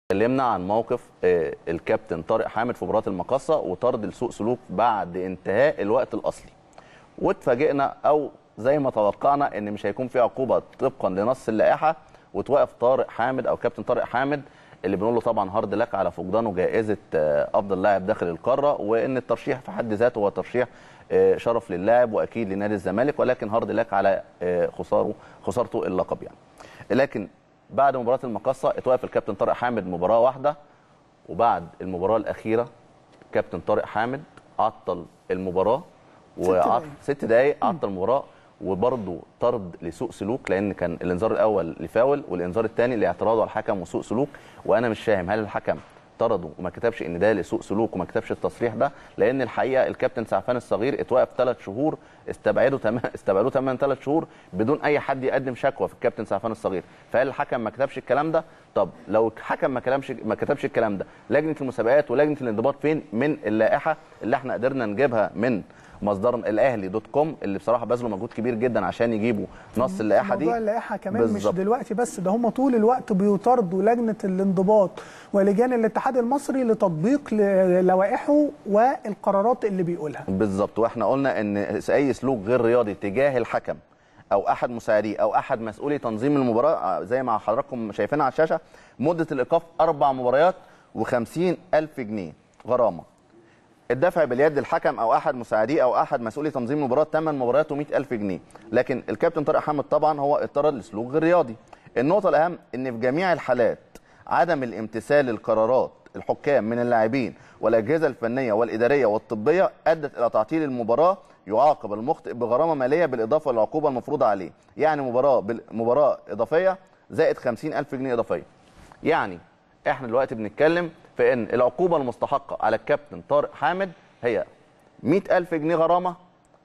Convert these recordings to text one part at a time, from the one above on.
اتكلمنا عن موقف الكابتن طارق حامد في مباراه المقصه وطرد لسوء سلوك بعد انتهاء الوقت الاصلي، واتفاجئنا او زي ما توقعنا ان مش هيكون في عقوبه طبقا لنص اللائحه، وتوقف طارق حامد او كابتن طارق حامد اللي بنقول له طبعا هارد لك على فقدانه جائزه افضل لاعب داخل القاره، وان الترشيح في حد ذاته هو ترشيح شرف للاعب واكيد لنادي الزمالك، ولكن هارد لك على خسارته اللقب يعني. لكن بعد مباراه المقصه اتوقف الكابتن طارق حامد مباراه واحده، وبعد المباراه الاخيره كابتن طارق حامد عطل المباراه ست دقائق عطل المباراه، وبرضه طرد لسوء سلوك، لان كان الانذار الاول لفاول والانذار الثاني لاعتراضه على الحكم وسوء سلوك. وانا مش فاهم هل الحكم طرده وما كتبش ان ده لسوء سلوك وما كتبش التصريح ده، لان الحقيقه الكابتن سعفان الصغير اتوقف 3 شهور، استبعدوه 3 شهور بدون اي حد يقدم شكوى في الكابتن سعفان الصغير. فهل الحكم ما كتبش الكلام ده؟ طب لو الحكم ما كتبش الكلام ده، لجنه المسابقات ولجنه الانضباط فين من اللائحه اللي احنا قدرنا نجيبها من مصدر الاهلي.com اللي بصراحه بذلوا مجهود كبير جدا عشان يجيبوا نص اللائحه دي. موضوع اللائحه كمان بالزبط. مش دلوقتي بس، ده هم طول الوقت بيطاردوا لجنه الانضباط ولجان الاتحاد المصري لتطبيق لوائحه والقرارات اللي بيقولها. بالظبط، واحنا قلنا ان اي سلوك غير رياضي تجاه الحكم او احد مساعديه او احد مسؤولي تنظيم المباراه زي ما حضراتكم شايفينها على الشاشه، مده الايقاف 4 مباريات و50,000 جنيه غرامه. الدفع باليد الحكم او احد مساعديه او احد مسؤولي تنظيم المباراه 8 مباريات و100,000 جنيه. لكن الكابتن طارق حامد طبعا هو اضطرد لسلوك غير رياضي. النقطه الاهم ان في جميع الحالات عدم الامتثال للقرارات الحكام من اللاعبين والاجهزه الفنيه والاداريه والطبيه ادت الى تعطيل المباراه، يعاقب المخطئ بغرامه ماليه بالاضافه للعقوبه المفروضه عليه. يعني مباراه اضافيه زائد 50,000 جنيه اضافيه. يعني احنا دلوقتي بنتكلم في ان العقوبه المستحقه على الكابتن طارق حامد هي 100,000 جنيه غرامه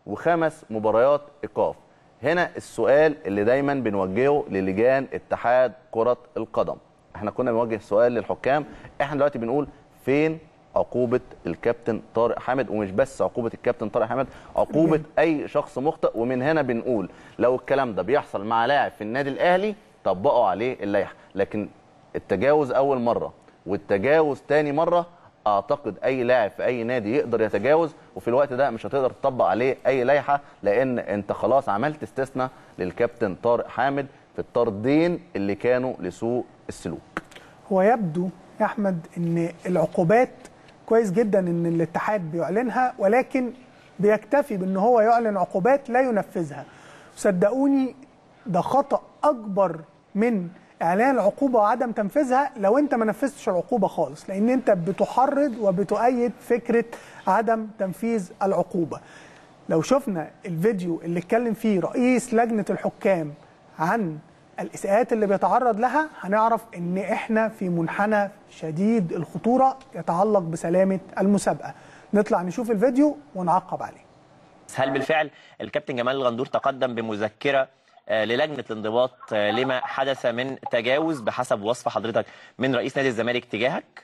و5 مباريات ايقاف. هنا السؤال اللي دايما بنوجهه للجان اتحاد كره القدم، احنا كنا بنوجه سؤال للحكام، احنا دلوقتي بنقول فين عقوبه الكابتن طارق حامد؟ ومش بس عقوبه الكابتن طارق حامد، عقوبه اي شخص مخطئ. ومن هنا بنقول لو الكلام ده بيحصل مع لاعب في النادي الاهلي طبقوا عليه اللائحه، لكن التجاوز اول مره والتجاوز تاني مره اعتقد اي لاعب في اي نادي يقدر يتجاوز، وفي الوقت ده مش هتقدر تطبق عليه اي لائحه، لان انت خلاص عملت استثناء للكابتن طارق حامد في الطردين اللي كانوا لسوء السلوك. هو يبدو يا احمد ان العقوبات كويس جدا ان الاتحاد بيعلنها، ولكن بيكتفي بان هو يعلن عقوبات لا ينفذها. صدقوني ده خطأ اكبر من اعلان العقوبه وعدم تنفيذها لو انت ما نفذتش العقوبه خالص، لان انت بتحرض وبتؤيد فكره عدم تنفيذ العقوبه. لو شفنا الفيديو اللي اتكلم فيه رئيس لجنه الحكام عن الاساءات اللي بيتعرض لها، هنعرف ان احنا في منحنى شديد الخطوره يتعلق بسلامه المسابقه. نطلع نشوف الفيديو ونعقب عليه. هل بالفعل الكابتن جمال الغندور تقدم بمذكره للجنه الانضباط لما حدث من تجاوز بحسب وصف حضرتك من رئيس نادي الزمالك تجاهك؟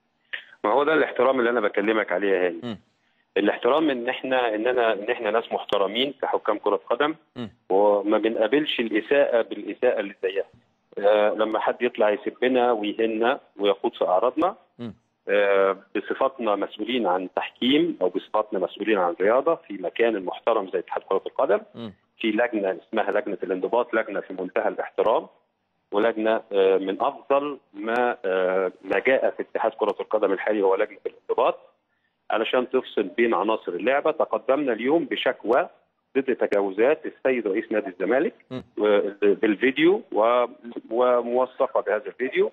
ما هو ده الاحترام اللي انا بكلمك عليه يا هاني. الاحترام ان احنا ناس محترمين كحكام كره قدم، وما بنقابلش الاساءه بالاساءه اللي زيها. لما حد يطلع يسبنا ويهنا ويخوض في اعراضنا بصفتنا مسؤولين عن تحكيم او بصفتنا مسؤولين عن رياضه في مكان المحترم زي اتحاد كره القدم، في لجنه اسمها لجنه الانضباط، لجنه في منتهى الاحترام ولجنه من افضل ما جاء في اتحاد كره القدم الحالي هو لجنه الانضباط علشان تفصل بين عناصر اللعبه. تقدمنا اليوم بشكوى ضد تجاوزات السيد رئيس نادي الزمالك بالفيديو وموثقه بهذا الفيديو.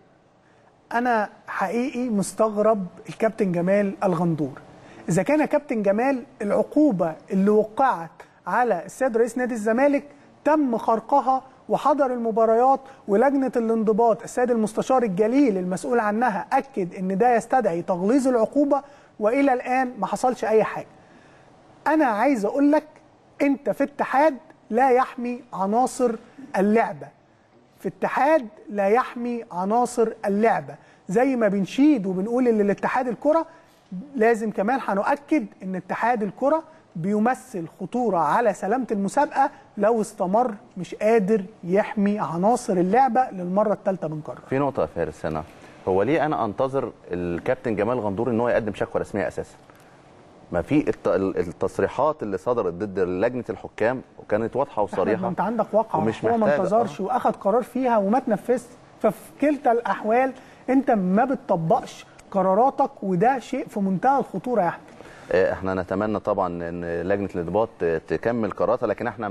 انا حقيقي مستغرب الكابتن جمال الغندور. اذا كان كابتن جمال العقوبه اللي وقعت على السيد رئيس نادي الزمالك تم خرقها وحضر المباريات، ولجنه الانضباط السيد المستشار الجليل المسؤول عنها اكد ان ده يستدعي تغليظ العقوبه، والى الان ما حصلش اي حاجه. انا عايز اقول لك انت في اتحاد لا يحمي عناصر اللعبه، في اتحاد لا يحمي عناصر اللعبه. زي ما بنشيد وبنقول ان الاتحاد الكره لازم كمان هنؤكد ان اتحاد الكره بيمثل خطوره على سلامه المسابقه لو استمر مش قادر يحمي عناصر اللعبه للمره الثالثه بنكرر. في نقطه يا فارس هنا، هو ليه انا انتظر الكابتن جمال غندور ان هو يقدم شكوى رسميه اساسا؟ ما في التصريحات اللي صدرت ضد لجنه الحكام وكانت واضحه وصريحه. انت عندك واقعه، ومش هو ما محتاج انتظرش واخد قرار فيها وما تنفذش، ففي كلتا الاحوال انت ما بتطبقش قراراتك، وده شيء في منتهى الخطوره يا احمد. احنا نتمنى طبعا ان لجنه الانضباط تكمل قراراتها، لكن احنا